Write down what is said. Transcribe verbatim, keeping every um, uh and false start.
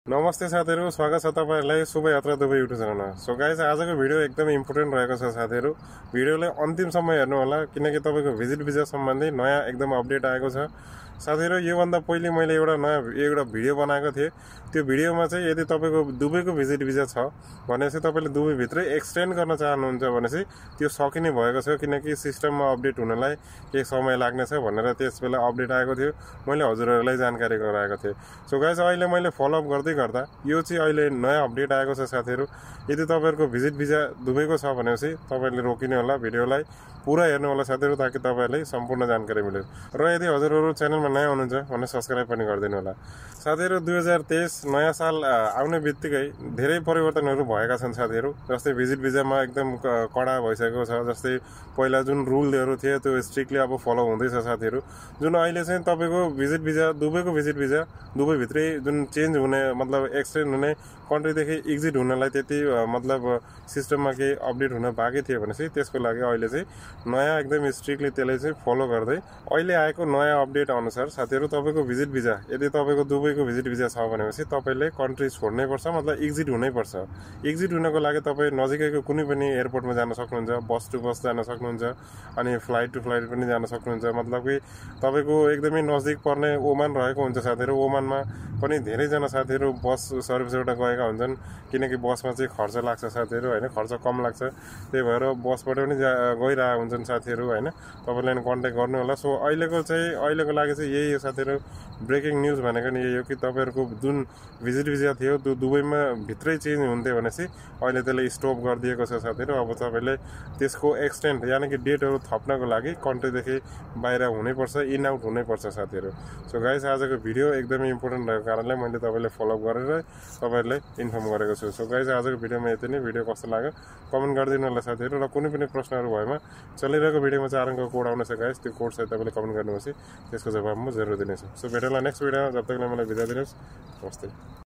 नमस्ते साथीहरु, स्वागत छ तपाईहरुलाई शुभ यात्रा दुबई युट्युब च्यानलमा। सो गाइस, आजको भिडियो एकदमै इम्पोर्टेन्ट रहेको छ साथीहरु। भिडियोलाई अन्तिमसम्म हेर्नु होला किनकि तपाईको भिजिट भिजा सम्बन्धी नयाँ एकदम अपडेट आएको छ। साथीहरु, यो भन्दा पहिले मैले एउटा नयाँ एउटा भिडियो बनाएको थिएँ। त्यो भिडियोमा चाहिँ यदि तपाईको दुबईको भिजिट भिजा छ भनेपछि तपाईले दुबई भित्रै एक्सटेन्ड गर्न चाहनुहुन्छ भनेपछि त्यो सकिने भएको छ किनकि सिस्टममा अपडेट हुनलाई केही समय लाग्ने छ भनेर त्यसबेला अपडेट आएको थियो। मैले हजुरहरुलाई जानकारी गराएको थिएँ। सो गाइस, अहिले मैले फलो अप गर्दै गर्दा यो चाहिँ अहिले नयाँ अपडेट आएको छ साथीहरु। यदि तपाईहरुको भिजिट भिजा दुबईको छ भनेपछि तपाईले रोकिनु होला, भिडियोलाई पुरा हेर्नु होला साथीहरु ताकि तपाईहरुलाई सम्पूर्ण जानकारी मिलोस्। र यदि हजुरहरु च्यानलमा नयाँ हुनुहुन्छ भने सब्स्क्राइब पनि गरिदिनु होला। साथीहरु, दुई हजार तेइस नयाँ साल आउने बित्तिकै धेरै परिवर्तनहरू भएका छन् साथीहरु। जस्तै भिजिट भिजामा एकदम कडा भइसकेको छ। जस्तै पहिला जुन रुलहरु थिए त्यो स्ट्रिक्टली अब फलो हुँदैछ साथीहरु। जुन अहिले चाहिँ तपाईको भिजिट भिजा दुबईको भिजिट भिजा दुबई भित्रै जुन चेन्ज हुने मतलब एक्सटेन्ड हुने कन्ट्रीदेखि एक्जिट हुनलाई त्यति मतलब सिस्टममा केही अपडेट हुन बाँकी थियो भनेपछि त्यसको लागि अहिले चाहिँ नयाँ एकदम स्ट्रिक्टली त्यसले चाहिँ फलो गर्दै अहिले आएको नयाँ अपडेट अनुसार साथीहरु तपाईको भिजिट भिजा यदि तपाईको दुबईको भिजिट भिजा छ भनेपछि तपाईले कन्ट्री छोड्नै पर्छ, मतलब एक्जिट हुनै पर्छ। एक्जिट हुनको लागि तपाई नजिकैको कुनै पनि एयरपोर्टमा जान सक्नुहुन्छ, बस टु बस जान सक्नुहुन्छ, अनि फ्लाइट टु फ्लाइट पनि जान सक्नुहुन्छ। मतलब कि तपाईको एकदमै नजिक पर्ने ओमान रहेको हुन्छ साथीहरु। ओमानमा पनि धेरै जना साथीहरु बस सर्भिसबाट गएका हुन्छन् किनकि बसमा चाहिँ खर्च लाग्छ साथीहरु हैन, खर्च कम लाग्छ। त्यही भएर बसबाट पनि गइरहेका हुन्छन् साथीहरु हैन। तपाईले कन्ट्याक्ट गर्नु होला। सो अहिलेको चाहिँ अहिलेको लागि चाहिँ यही हो साथीहरु। ब्रेकिङ न्यूज भनेको नि यही हो कि तपाईहरुको जुन भिजिट भिजा थियो त्यो दुबईमा भित्रै चेन्ज हुन्थ्यो भनेपछि अहिले त्यसले स्टप गरिदिएको छ साथीहरु। अब तपाईले त्यसको एक्सटेन्ड यानी कि डेटहरु थप्नको लागि कन्ट्रीदेखि बाहिर हुनै पर्छ, इन आउट हुनै पर्छ साथीहरु। सो गाइस, आजको भिडियो एकदमै इम्पोर्टेन्ट भएको कारणले मैले तपाईलाई फलो अप गरेर तपाईहरुलाई इन्फर्म गरेको छु। सो गाइस, आजको भिडियोमा यति नै। भिडियो कस्तो लाग्यो कमेन्ट गरिदिनु होला साथीहरु। र कुनै पनि प्रश्नहरु भएमा चलिरहेको भिडियोमा चाहिँ आरङको कोड आउने छ गाइस, त्यो कोड चाहिँ तपाईले कमेन्ट गर्नुहोस्, त्यसको जवाब म जरुर दिनेछु। सो भेटौँला नेक्स्ट भिडियोमा। जब तकलाई मलाई बिदा दिनुहोस्। नमस्ते।